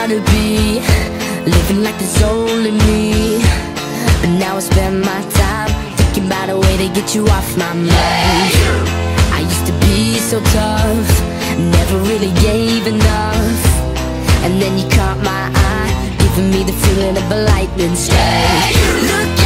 wanna be, living like there's only me. But now I spend my time thinking about a way to get you off my mind. I used to be so tough, never really gave enough. And then you caught my eye, giving me the feeling of a lightning strike. Look